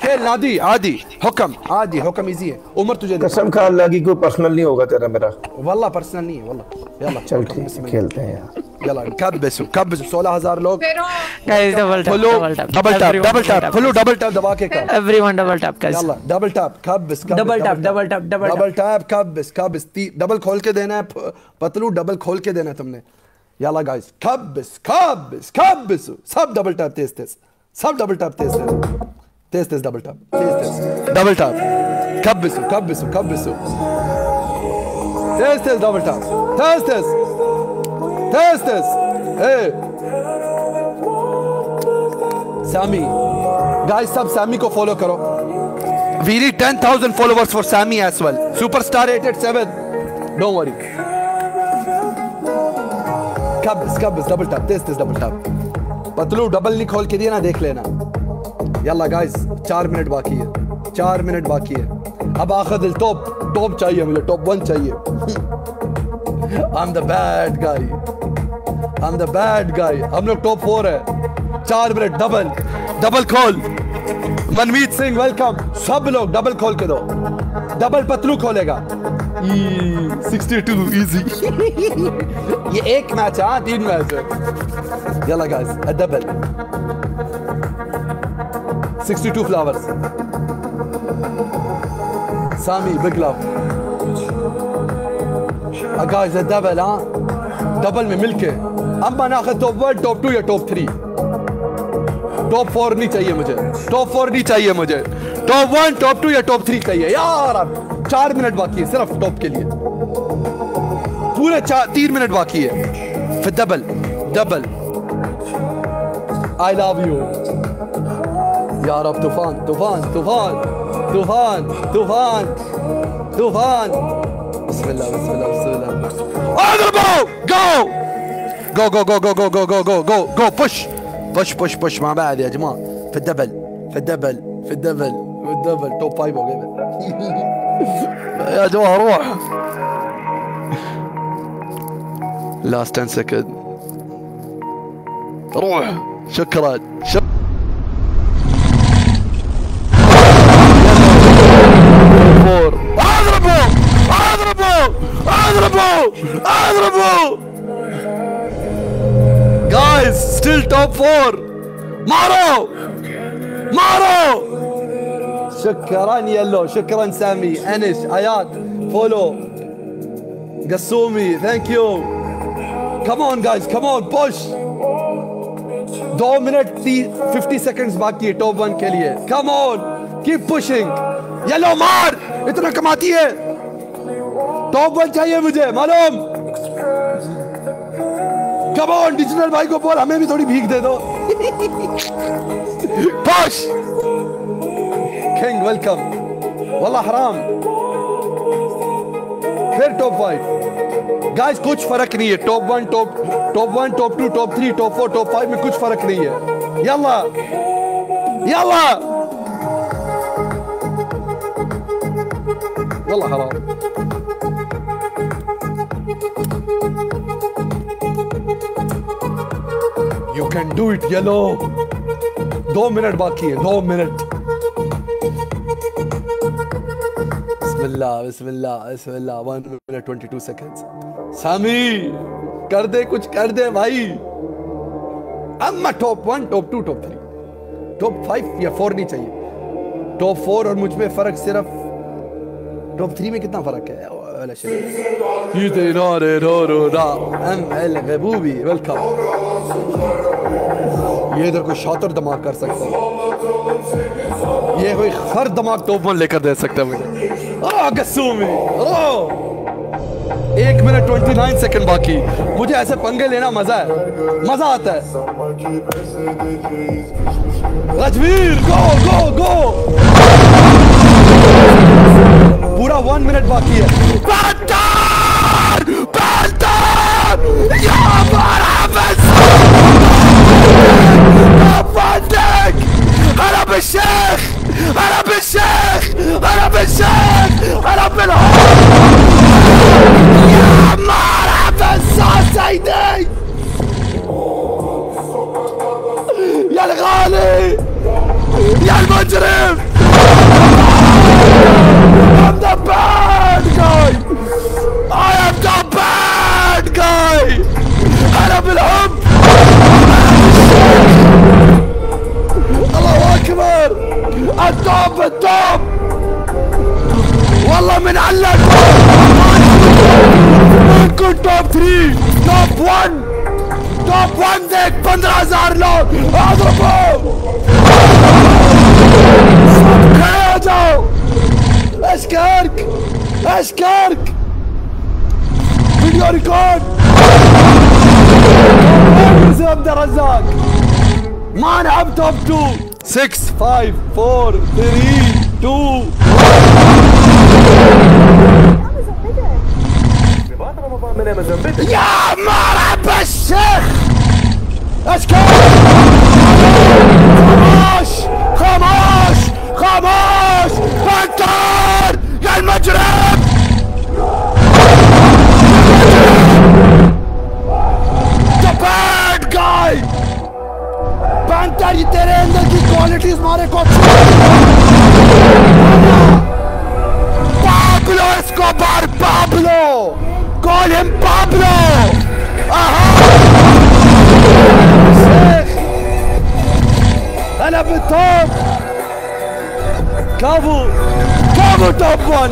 खेल नादी आदि हुक्म आदि हुक्म इजी है। उमर तुझे कसम खा अल्लाह की कोई पर्सनल नहीं होगा तेरा मेरा। वल्लाह पर्सनल नहीं है वल्लाह। यला चल ठीक है खेलते हैं यार। यला कब्बस 16,000 लोग। गाइस डबल टैप फुल्लू डबल टैप दबा के कर। Everyone double tap guys. यला डबल टैप कब्बस डबल टैप कब्बस डबल खोल के देना है पतलू डबल खोल के देना है तुमने। यला गाइस कब्बस सब डबल टैप तेज सब डबल टैप तेज डबल टैप डबल टैप कब्बस तेज डबल टैप तेज ए सामी गाइस सब सामी को फॉलो करो। We need 10,000 followers for Sammy as well. Superstar 887. Don't worry. कब्बस डबल टैप तेज डबल टैप पतलू डबल नहीं खोल के दिया ना देख लेना। यल्ला गाइस 4 मिनट बाकी है 4 मिनट बाकी है। अब आखिर दिल टॉप चाहिए मुझे टॉप 1 चाहिए। I'm the bad guy हम लोग टॉप 4 है। 4 मिनट डबल खोल। मनमीत सिंह वेलकम। सब लोग डबल खोल के दो। डबल पतलू खोलेगा 62 इजी। ये एक मैच है 3 मैच है। यल्ला गाइस डबल 62 फ्लावर्स। सामी big love guys double double में मिलके अब नाखिद टॉप 1 टॉप 2 या टॉप 3। टॉप 4 नहीं चाहिए मुझे टॉप 1 टॉप 2 या टॉप 3 चाहिए यार। अब 4 मिनट बाकी है सिर्फ टॉप के लिए। पूरे 3 मिनट बाकी है। फिर डबल आई लव यू यार। अब तूफान बिस्मिल्लाह go push مع بعض يا جماعة في الدبل توب 5 हो गए يا جماعة روح last 10 seconds روح شكرا اضربوا guys still top 4 مارو شكرا يلو شكرا سامي انش اياد فولو قسومي ثانك يو come on guys come on push 2 minute 50 seconds बाकी है टॉप 1 के लिए come on keep pushing येलो मार इतना कमाती है टॉप 1 चाहिए मुझे मालूम come on डिजिटल भाई को बोल हमें भी थोड़ी भीख दे दो push किंग वेलकम والله हराम फिर टॉप 5 गाइस कुछ फर्क नहीं है top 1 top 2 top 3 top 4 top 5 में कुछ फर्क नहीं है Yalla والله حرام You can do it yellow 2 minute बाकी है 2 मिनट बिस्मिल्लाह 1 minute 22 seconds सामी कर दे कुछ कर दे भाई अम्मा टॉप 1 टॉप 2 टॉप 3 टॉप 5 या 4 नहीं चाहिए टॉप 4 और मुझ में फर्क सिर्फ टॉप 3 में कितना फर्क है वला शे गबूबी वेलकम ये इधर कोई शातिर दिमाग कर सकता है ये कोई खर दिमाग टॉप 1 लेकर दे सकता है मुझे गस्सूमी 1 मिनट 29 सेकंड बाकी मुझे ऐसे पंगे लेना मजा आता है राजवीर गो पूरा 1 मिनट बाकी है انا بالشيخ يا مرحبا سيدي يا الغالي يا المجرم توب التوب والله من علق ممكن توب 3 توب 1 توب 1 देख 15,000 लोग اضربوا खड़े हो जाओ اشكرك اشكرك فيديو ريكورد عبد الرزاق ما نلعب توب 2 6 5 4 3 2 يا مرحب الشيخ اشكال خماش خماش خماش بنتر يا المجرم The bad guy بنتر तेरे अंदर की क्वालिटीज मारे को Pablo Escobar Pablo call him Pablo شيخ انا بالتوب كابو كابو توب 1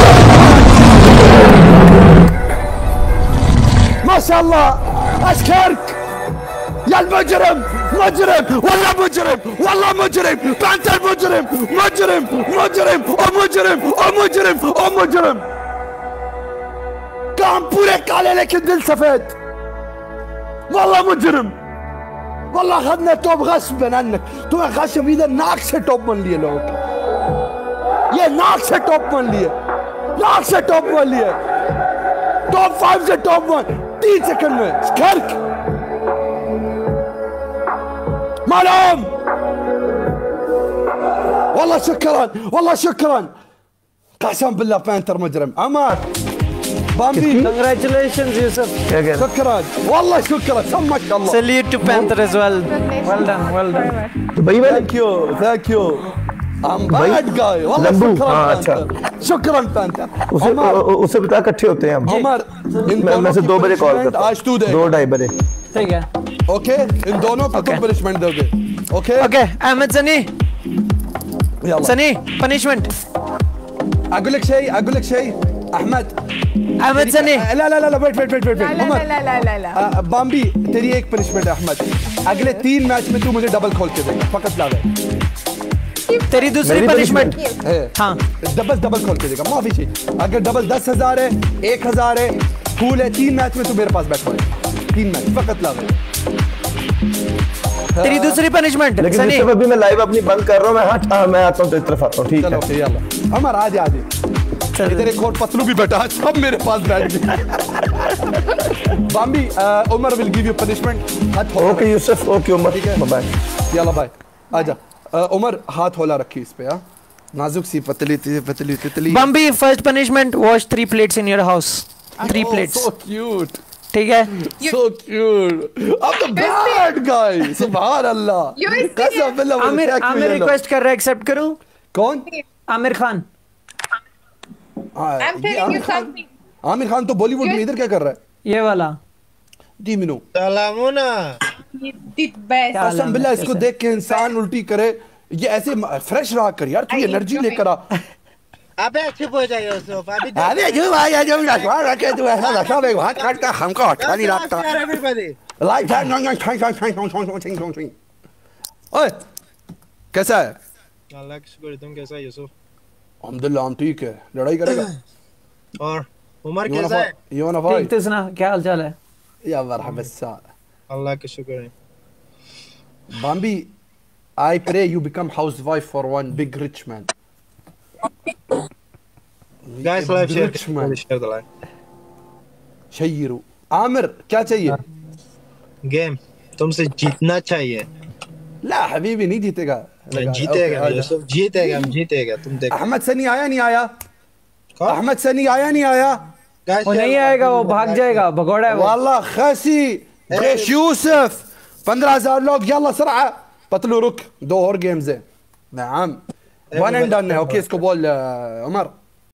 ما شاء الله اشكرك يا المجرم مجرم والله مجرم والله مجرم بانتر مجرم مجرم مجرم ومجرم ومجرم ومجرم काम पूरे काले लेकिन दिल सफेद والله مجرم والله اخذنا توب غصبا عنك تو غصب اذا नाक से टॉप बन लिए लोग ये नाक से टॉप बन लिए नाक से टॉप बन लिए टॉप 5 से टॉप 1 3 सेकंड में स्कर्क معلوم والله شكرا والله شكرا قسم بالله بانتر مجرم عمار بامبي Congratulations, Yusuf. شكرا والله شكرا سمك الله Salute to Panther as well. Well done, well done. Dubai में ثانك يو ثانك يو I'm bad guy والله लंबू, شكرا हाँ, بانتر شكرا بانتر उसे बता इकट्ठे होते हैं हम عمر मैं से 2 बजे कॉल करता आज तू दे 2-2:30 बजे ठीक है. ओके इन दोनों को तुम पनिशमेंट दोगे okay Okay, Ahmed Sani. يلا Sani, punishment. اقول لك شيء احمد Ahmed Sani. لا لا لا لا wait wait wait wait لا لا عمر لا لا لا لا बॉम्बी तेरी एक पनिशमेंट है अहमद अगले 3 मैच में तू मुझे डबल खोल के देगा फकत ला तेरी दूसरी मेरी punishment. है हाँ. डबल खोल के देगा माफी चाहिए अगर डबल 10,000 है 1,000 है फूल है 3 मैच में तू मेरे पास बैठा है 3 मैच फकत ला तेरी दूसरी punishment. लेकिन Sani. जिस अभी मैं लाइव अपनी बंद कर रहा हूँ मैं हाँ मैं आता हूँ तो इस तरफ आता हूँ ठीक चलो है ओके यल्ला अमर आ जा इधर एक और पतलू भी बैठा है सब मेरे पास बैठ गए बॉम्बी Umar will give you punishment okay Yusuf okay Umar ठीक है बाय यल्ला बाय आजा उमर हाथ होला रखी इस पे हाँ नाजुक सी पतली पतली तितली Bambi, first punishment, wash 3 plates in your house. 3 plates. so cute ठीक है. so cute I'm the bad guy सुभान अल्लाह You're serious? कसम बिल्लाह मुझे आमिर check आमिर किया लो। रिक्वेस्ट कर रहा है, एक्सेप्ट करूं? कौन Aamir Khan. I'm telling you something. Aamir Khan तो बॉलीवुड में इधर क्या कर रहा है ये वाला. दी मिनो He did best. कसम बिल्लाह इसको कैसे? देख के इंसान उल्टी करे ये ऐसे फ्रेश रहा कर यार तू I एनर्जी enjoy. लेकर आ अबे चुप हो जाइए यूसुफ अभी अरे जो भाई जो रखवा रखे तू ऐसा रखा भाई हाथ काट का हमको अच्छा नहीं लगता एवरीबॉडी लाइक ओए कैसा है अल्लाह का शुक्र तुम कैसा है यूसुफ अल्हम्दुलिल्लाह हम ठीक है लड़ाई करेगा और उमर You wanna कैसा है fight? You wanna ठीक fight? तो सुना, क्या हाल चाल है? या मरहबा सा अल्लाह का शुक्र है Bambi, I pray you become housewife for one big rich man. Guys live Rich man. Share the live शय्यरू आमिर क्या चाहिए गेम तुमसे जीतना चाहिए ला हबीबी नहीं जीतेगा जीतेगा Okay, यूसुफ जीतेगा हम जीतेगा तुम देखो अहमद सनी आया नहीं आया कौन? अहमद सनी आया नहीं आया गाइस वो नहीं आएगा, वो भाग जाएगा, भगोड़ा है वो. वाला खसी गेश यूसुफ 15,000 लोग यल्ला सरعه पतलू रुक 2 और गेम्स है नعم वन एंड डन है ओके इसको बोल عمر